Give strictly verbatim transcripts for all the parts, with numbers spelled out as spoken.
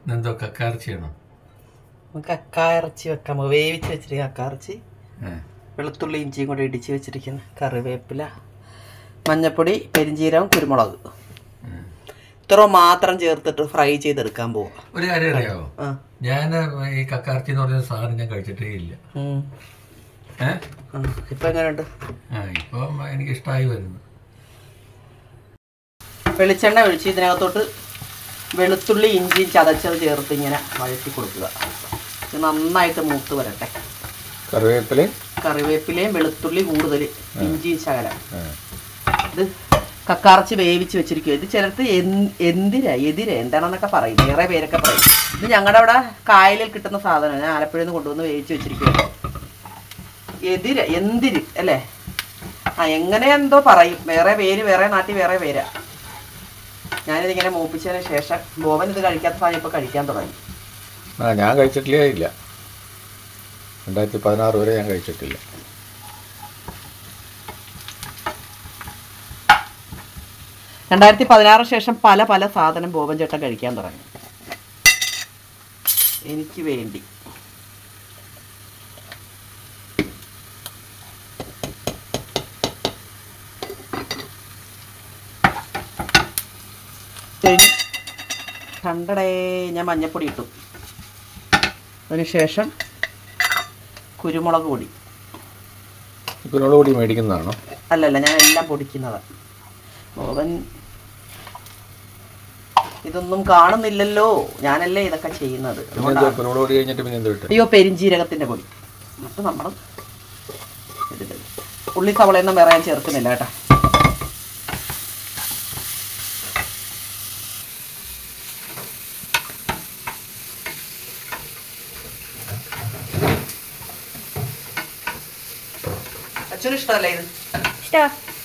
എന്തോ കക്കാർച്ചിയാണോ? കക്കായിറച്ചി വെക്കാം. വേവിച്ച് വെച്ചിരിക്കുന്ന കക്കായിറച്ചി, വെളുത്തുള്ളി ഇഞ്ചിയും കൂടെ ഇടിച്ച് വെച്ചിരിക്കുന്ന കറിവേപ്പില, മഞ്ഞൾപ്പൊടി, പെരിഞ്ചീരകം, കുരുമുളക്, ഇത്ര മാത്രം ചേർത്തിട്ട് ഫ്രൈ ചെയ്തെടുക്കാൻ പോവാം. ഒരു കാര്യം അറിയാമോ, ഞാൻ ഈ കക്കാർച്ചി എന്ന് പറഞ്ഞ സാധനം ഞാൻ കഴിച്ചിട്ടേ ഇല്ല. ഇപ്പൊ എങ്ങനെയുണ്ട്? ആ ഇപ്പൊ എനിക്ക് ഇഷ്ടമായി വരുന്നു. വെളിച്ചെണ്ണ ഒഴിച്ച് ഇതിനകത്തോട്ട് വെളുത്തുള്ളി ഇഞ്ചിയും ചതച്ചത് ചേർത്ത് ഇങ്ങനെ വഴറ്റി കൊടുക്കുക. ഇത് നന്നായിട്ട് മൂത്ത് വരട്ടെ. കറിവേപ്പിലയും കറിവേപ്പിലയും വെളുത്തുള്ളി കൂടുതൽ, ഇഞ്ചിയും ശകലം. ഇത് കക്കാറച്ചി വേവിച്ച് വെച്ചിരിക്കുക. ഇത് ചിലർക്ക് എന്തിര എതിര എന്താണെന്നൊക്കെ പറയും, വേറെ പേരൊക്കെ പറയും. ഇത് ഞങ്ങളുടെ അവിടെ കായലിൽ കിട്ടുന്ന സാധനമാണ്. ഞാൻ ആലപ്പുഴയിൽ നിന്ന് കൊണ്ടുവന്ന് വേവിച്ച് വെച്ചിരിക്കുക. എതിര എന്തിര് അല്ലേ? ആ എങ്ങനെ എന്തോ പറയും, വേറെ പേര്, വേറെ നാട്ടിൽ വേറെ പേരാ. ഞാനിതിങ്ങനെ മൂപ്പിച്ചതിന് ശേഷം ബോവൻ ഇത് കഴിക്കാത്ത സാധനം ഇപ്പോൾ കഴിക്കാൻ തുടങ്ങി. ആ ഞാൻ കഴിച്ചിട്ടില്ലേ ഇല്ല. രണ്ടായിരത്തി പതിനാറ് വരെ ഞാൻ കഴിച്ചിട്ടില്ല. രണ്ടായിരത്തി പതിനാറിന് ശേഷം പല പല സാധനം ബോബൻ ചേട്ടൻ കഴിക്കാൻ തുടങ്ങി. എനിക്ക് വേണ്ടി കണ്ടടേ ഞാൻ മഞ്ഞപ്പൊടി ഇട്ടു. അതിനുശേഷം കുരുമുളക് പൊടി. കുരുമുളക് പൊടി മേടിക്കുന്നതാണോ? അല്ലല്ല, ഞാൻ എല്ലാം പൊടിക്കുന്നതാണ്. ബോബൻ ഇതൊന്നും കാണുന്നില്ലല്ലോ, ഞാനല്ലേ ഇതൊക്കെ ചെയ്യുന്നത്. അയ്യോ, പെരിഞ്ചീരകത്തിന്റെ പൊടി. എന്നിട്ട് നമ്മൾ ഉള്ളി സവളയൊന്നും വേറെ ഞാൻ ചേർക്കുന്നില്ല കേട്ടോ. അച്ഛനും ഇഷ്ടമല്ലേ ഇത്? ഇഷ്ട.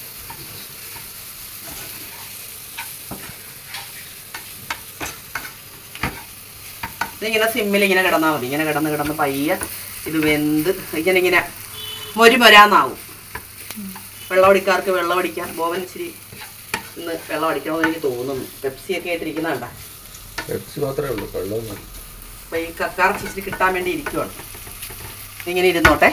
ഇതിങ്ങനെ സിമ്മിൽ ഇങ്ങനെ കിടന്നാൽ മതി. ഇങ്ങനെ കിടന്ന് കിടന്ന് പയ്യെ ഇത് വെന്ത് ഇങ്ങനെ ഇങ്ങനെ മൊരിമൊരാന്നാവും. വെള്ളമടിക്കാർക്ക് വെള്ളമടിക്കാം. ബോവൻ ഇച്ചിരി ഇന്ന് വെള്ളം അടിക്കണമെന്ന് എനിക്ക് തോന്നുന്നു. പെപ്സിയൊക്കെ ആയിട്ടിരിക്കുന്ന കണ്ട. പെപ്സി മാത്രമേ ഉള്ളൂ, വെള്ളമൊന്നും. അപ്പം ഈ കക്കാർച്ചി ഇച്ചിരി കിട്ടാൻ വേണ്ടി ഇരിക്കുവാണ്. ഇങ്ങനെ ഇരുന്നോട്ടെ.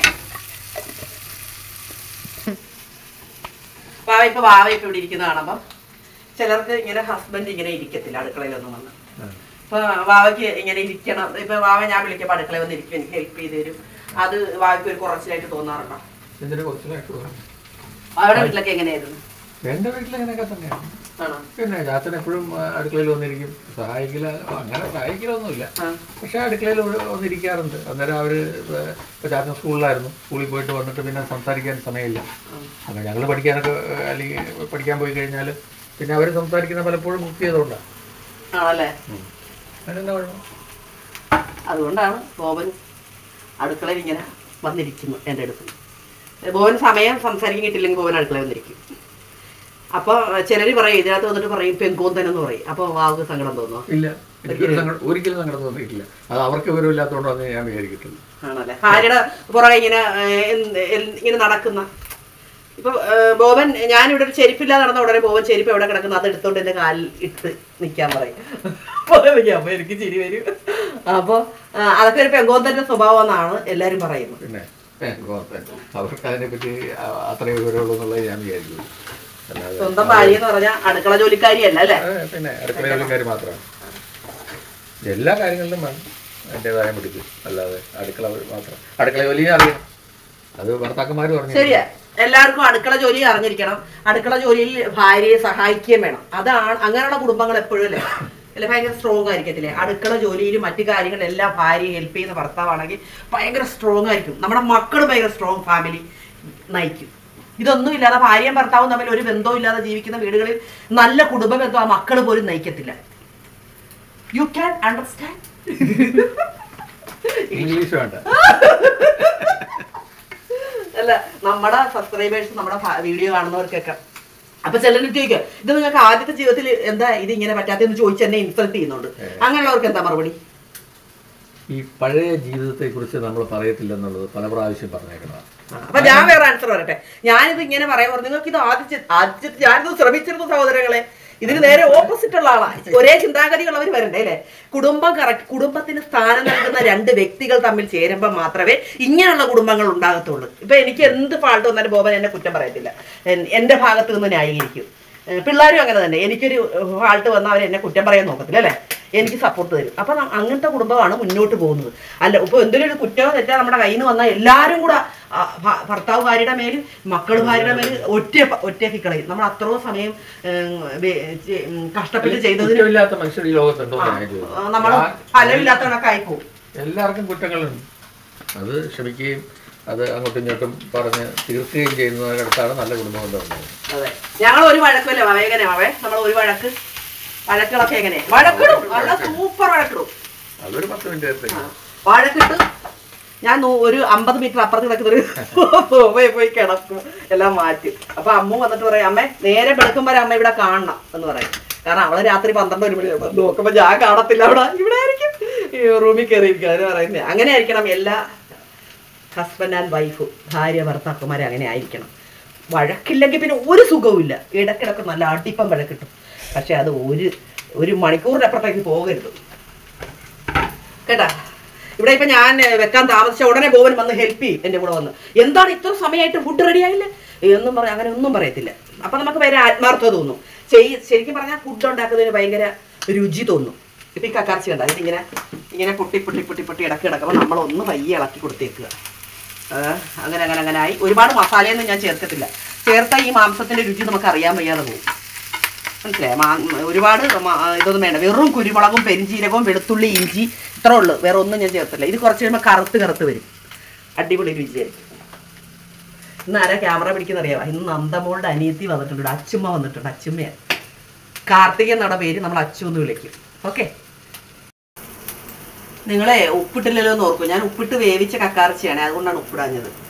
വാവ ഇപ്പൊ വാവ ഇപ്പൊ ഇവിടെ ഇരിക്കുന്ന കാണുമ്പം ചിലർക്ക് ഇങ്ങനെ ഹസ്ബൻഡ് ഇങ്ങനെ ഇരിക്കത്തില്ല അടുക്കളയിലൊന്നും വന്ന്. ഇപ്പൊ വാവയ്ക്ക് ഇങ്ങനെ ഇരിക്കണം. ഇപ്പൊ വാവ ഞാൻ വിളിക്കുമ്പോൾ അടുക്കളയിൽ വന്ന് ഇരിക്കും, എനിക്ക് ഹെൽപ്പ് ചെയ്ത് തരും. അത് വാവയ്ക്ക് ഒരു കുറച്ചിലായിട്ട് തോന്നാറുണ്ടോ? അവരുടെ വീട്ടിലൊക്കെ എങ്ങനെയായിരുന്നു? എന്റെ വീട്ടിൽ അങ്ങനെയൊക്കെ തന്നെയാണ്. പിന്നെ ചാച്ചൻ എപ്പോഴും അടുക്കളയിൽ വന്നിരിക്കും. സഹായിക്കില്ല, അങ്ങനെ സഹായിക്കലൊന്നുമില്ല, പക്ഷെ അടുക്കളയിൽ വന്നിരിക്കാറുണ്ട്. അന്നേരം അവര് ഇപ്പൊ ചാച്ചൻ സ്കൂളിലായിരുന്നു, സ്കൂളിൽ പോയിട്ട് വന്നിട്ട് പിന്നെ സംസാരിക്കാൻ സമയമില്ല. അങ്ങനെ ഞങ്ങൾ പഠിക്കാനൊക്കെ അല്ലെങ്കിൽ പഠിക്കാൻ പോയി കഴിഞ്ഞാൽ പിന്നെ അവര് സംസാരിക്കുന്ന പലപ്പോഴും കുക്ക് ചെയ്തോണ്ടാണ്. ആണല്ലേ? അതിനെന്താ കുഴപ്പം? അതുകൊണ്ടാണ് ബോബൻ അടുക്കളയിൽ ഇങ്ങനെ വന്നിരിക്കുന്നു എൻ്റെ അടുത്ത്. ബോബൻ സമയം സംസാരിക്കാൻ കിട്ടില്ലെങ്കിൽ ബോബൻ അടുക്കളയിൽ വന്നിരിക്കും. അപ്പൊ ചിലര് പറയും, ഇതിനകത്ത് വന്നിട്ട് പറയും പെങ്കോന്തനെന്ന് പറയും. അപ്പൊ വാവക്ക് സങ്കടം തോന്നുന്നു? ഇല്ല, ഒരിക്കലും സങ്കടം തോന്നിയിട്ടില്ല. അത് അവർക്ക് വിവരമില്ലാത്തതുകൊണ്ടാണ് ഞാൻ വിചാരിക്കത്തുള്ളൂ. ആണല്ലേ? ഭാര്യയുടെ പുറകെ ഇങ്ങനെ ഇങ്ങനെ നടക്കുന്ന ഇപ്പൊ ബോബൻ, ഞാനിവിടെ ഒരു ചെരുപ്പില്ലാതെ നടന്ന ഉടനെ ബോബൻ ചെരുപ്പ് എവിടെ കിടക്കുന്ന അത് എടുത്തോണ്ട് എന്റെ കാലിൽ ഇട്ട് നിൽക്കാൻ പറയും. അപ്പൊ എനിക്ക് ചിരി വരും. അപ്പൊ അതൊക്കെ ഒരു പെങ്കോന്തന്റെ സ്വഭാവം എന്നാണ് എല്ലാരും പറയുന്നത്. പിന്നെ അവർക്ക് അതിനെ പറ്റി അത്രയും വിവരമുള്ളൂ എന്നുള്ളത് ഞാൻ വിചാരിക്കുന്നു. സ്വന്തം ഭാര്യ എന്ന് പറഞ്ഞാൽ അടുക്കള ജോലിക്കാരിയല്ല അല്ലേ? പിന്നെ അടുക്കള ജോലിക്കാരി മാത്രമാണ്. എല്ലാ കാര്യങ്ങളിലും വേണം അതിൻ്റെതായ പിടിക്കും, അല്ലാതെ അടുക്കള മാത്രം. അടുക്കള ജോലി അറിയണം, അത് ഭർത്താക്കന്മാർ പറഞ്ഞു. ശരിയാ, എല്ലാവർക്കും അടുക്കള ജോലി അറിഞ്ഞിരിക്കണം. അടുക്കള ജോലിയിൽ ഭാര്യയെ സഹായിക്കുകയും വേണം. അതാണ് അങ്ങനെയുള്ള കുടുംബങ്ങൾ എപ്പോഴും അല്ലേ അല്ലെ ഭയങ്കര സ്ട്രോങ് ആയിരിക്കത്തില്ലേ? അടുക്കള ജോലിയിലും മറ്റു കാര്യങ്ങളെല്ലാം ഭാര്യയെ ഹെൽപ്പ് ചെയ്യുന്ന ഭർത്താവാണെങ്കിൽ ഭയങ്കര സ്ട്രോങ് ആയിരിക്കും. നമ്മുടെ മക്കൾ ഭയങ്കര സ്ട്രോങ് ഫാമിലി നയിക്കും. ഇതൊന്നും ഇല്ലാതെ ഭാര്യയും ഭർത്താവും തമ്മിൽ ഒരു ബന്ധവും ഇല്ലാതെ ജീവിക്കുന്ന വീടുകളിൽ നല്ല കുടുംബ ബന്ധം ആ മക്കൾ പോലും നയിക്കത്തില്ല. You can understand? ഇംഗ്ലീഷ് വേണ്ട. അല്ല, നമ്മുടെ സബ്സ്ക്രൈബേഴ്സ്, നമ്മുടെ വീഡിയോ കാണുന്നവർക്കൊക്കെ അപ്പൊ ചിലർ ചോദിക്കുക, ഇത് നിങ്ങൾക്ക് ആദ്യത്തെ ജീവിതത്തിൽ എന്താ ഇത് ഇങ്ങനെ പറ്റാത്തെന്ന് ചോദിച്ച് എന്നെ ഇൻസൾട്ട് ചെയ്യുന്നുണ്ട്. അങ്ങനെയുള്ളവർക്ക് എന്താ മറുപടി? ഈ പഴയ ജീവിതത്തെ കുറിച്ച് നമ്മൾ പറയത്തില്ല എന്നുള്ളത് പല പ്രാവശ്യം പറഞ്ഞേക്കണം. അപ്പൊ ഞാൻ വേറെ ആൻസർ പറയട്ടെ. ഞാനിത് ഇങ്ങനെ പറയാൻ പറഞ്ഞു, നിങ്ങൾക്ക് ഇത് ആദ്യത്തെ ആദ്യത്തെ ഞാനിത് ശ്രമിച്ചിരുന്നു സഹോദരങ്ങളെ. ഇതിന് നേരെ ഓപ്പോസിറ്റ് ഉള്ള ആളാണ്. ഒരേ ചിന്താഗതിയുള്ളവർ വരണ്ടേ അല്ലേ? കുടുംബം കറക്റ്റ്, കുടുംബത്തിന് സ്ഥാനം നൽകുന്ന രണ്ട് വ്യക്തികൾ തമ്മിൽ ചേരുമ്പോൾ മാത്രമേ ഇങ്ങനെയുള്ള കുടുംബങ്ങൾ ഉണ്ടാകത്തുള്ളൂ. ഇപ്പൊ എനിക്ക് എന്ത് ഫാൾട്ട് വന്നാലും ബോബൻ എന്നെ കുറ്റം പറയത്തില്ല, എന്റെ ഭാഗത്ത് നിന്ന് ന്യായീകരിക്കും. പിള്ളേരും അങ്ങനെ തന്നെ. എനിക്കൊരു ഫാൾട്ട് വന്നാൽ അവർ എന്നെ കുറ്റം പറയാൻ നോക്കത്തില്ല അല്ലേ, എനിക്ക് സപ്പോർട്ട് തരും. അപ്പം അങ്ങനത്തെ കുടുംബമാണ് മുന്നോട്ട് പോകുന്നത്. അല്ല ഇപ്പോൾ എന്തെങ്കിലും ഒരു കുറ്റമോ തെറ്റാ നമ്മുടെ കയ്യിൽ നിന്ന് വന്നാൽ എല്ലാവരും കൂടെ ഭർത്താവ് ഭാര്യയുടെ മേൽ, മക്കൾ ഭാര്യയുടെ മേൽ ഒറ്റ ഒറ്റയാക്കി കളയും. നമ്മൾ അത്രയും സമയം കഷ്ടപ്പെട്ട് ചെയ്തതിന് മനുഷ്യർ ഈ ലോകത്തുണ്ടോ നമ്മൾ ഫലമില്ലാത്തവരൊക്കെ ആയിപ്പോവും. എല്ലാവർക്കും കുറ്റങ്ങളുണ്ട്. അത് ക്ഷമിക്കുകയും അത് അങ്ങോട്ടും ഇങ്ങോട്ടും പറഞ്ഞ് തീർക്കുകയും ചെയ്യുന്നതിനടുത്താണ് നല്ല കുടുംബം ഉണ്ടാകുന്നത്. അതെ, ഞങ്ങൾ ഒരു വഴക്കല്ലേ മാവേ, എങ്ങനെ മാവേ നമ്മൾ ഒരു വഴക്ക് വഴക്കുകളൊക്കെ എങ്ങനെ വഴക്കിടും, നല്ല സൂപ്പർ വഴക്കിടും. അതൊരു പത്ത് മിനിറ്റ് വഴക്കിട്ട് ഞാൻ ഒരു അമ്പത് മീറ്റർ അപ്പുറത്ത് കിടക്കുന്നൊരു പോയി പോയി കിടക്കും, എല്ലാം മാറ്റും. അപ്പൊ അമ്മ വന്നിട്ട് പറയും, അമ്മേ നേരെ വെളുക്കും വരെ അമ്മ ഇവിടെ കാണണം എന്ന് പറയും. കാരണം അവള് രാത്രി പന്ത്രണ്ട് ഒരു മണി നോക്കുമ്പോ ഞാൻ കാണത്തില്ല, അവിടെ ഇവിടെ ആയിരിക്കും, റൂമിൽ കയറിയിരിക്കും. അതിന് പറയുന്നത് അങ്ങനെ ആയിരിക്കണം എല്ലാ ഹസ്ബൻഡ് ആൻഡ് വൈഫും, ഭാര്യ ഭർത്താക്കന്മാരെ അങ്ങനെ ആയിരിക്കണം. വഴക്കില്ലെങ്കിൽ പിന്നെ ഒരു സുഖവും ഇല്ല. ഇടയ്ക്കിടയ്ക്ക് നല്ല അടിപ്പം വഴക്കിട്ടും, പക്ഷെ അത് ഒരു ഒരു മണിക്കൂറിൻ്റെ അപ്പുറത്തേക്ക് പോകരുത് കേട്ടാ. ഇവിടെ ഇപ്പം ഞാൻ വെക്കാൻ താമസിച്ച ഉടനെ ബോബൻ വന്ന് ഹെൽപ്പ് ചെയ്യും, എൻ്റെ കൂടെ വന്ന്. എന്താണ് ഇത്ര സമയമായിട്ട് ഫുഡ് റെഡി ആയില്ലേ എന്നും പറഞ്ഞ് അങ്ങനെ ഒന്നും പറയത്തില്ല. അപ്പം നമുക്ക് വേറെ ആത്മാർത്ഥത തോന്നും. ചെയ് ശരിക്കും പറഞ്ഞാൽ ഫുഡ് ഉണ്ടാക്കുന്നതിന് ഭയങ്കര രുചി തോന്നും. ഇപ്പം ഈ കക്കാർച്ചി കണ്ട ഇതിങ്ങനെ ഇങ്ങനെ പൊട്ടി പൊട്ടി പൊട്ടി പൊട്ടി ഇടക്ക് കിടക്കുമ്പോൾ നമ്മളൊന്ന് പയ്യെ ഇളക്കി കൊടുത്തേക്കുക. അങ്ങനെ അങ്ങനെ അങ്ങനെ ആയി. ഒരുപാട് മസാലയൊന്നും ഞാൻ ചേർക്കത്തില്ല. ചേർത്ത ഈ മാംസത്തിൻ്റെ രുചി നമുക്ക് അറിയാൻ വയ്യാതെ പോകും, മനസ്സിലായി? മാ ഒരുപാട് ഇതൊന്നും വേണ്ട. വെറും കുരുമുളകും പെരിഞ്ചീരകവും വെളുത്തുള്ളി ഇഞ്ചി ഇത്രേ ഉള്ളൂ, വേറെ ഒന്നും ഞാൻ ചേർത്തില്ല. ഇത് കുറച്ച് കഴിയുമ്പോൾ കറുത്ത് കറുത്ത് വരും, അടിപൊളി രുചിയായിരിക്കും. ഇന്ന് ആരാ ക്യാമറ പിടിക്കുന്ന അറിയാമോ? ഇന്ന് നന്ദമോളുടെ അനിയത്തി വന്നിട്ടുണ്ട്, അച്ചുമ്മ വന്നിട്ടുണ്ട്. അച്ചുമ്മയാണ്, കാർത്തികൻ എന്നുള്ള പേര് നമ്മൾ അച്ചു എന്ന് വിളിക്കും. ഓക്കെ, നിങ്ങളെ ഉപ്പിട്ടില്ലല്ലോ എന്ന് ഓർക്കും. ഞാൻ ഉപ്പിട്ട് വേവിച്ച കക്കാർച്ചയാണ്, അതുകൊണ്ടാണ് ഉപ്പിടാഞ്ഞത്.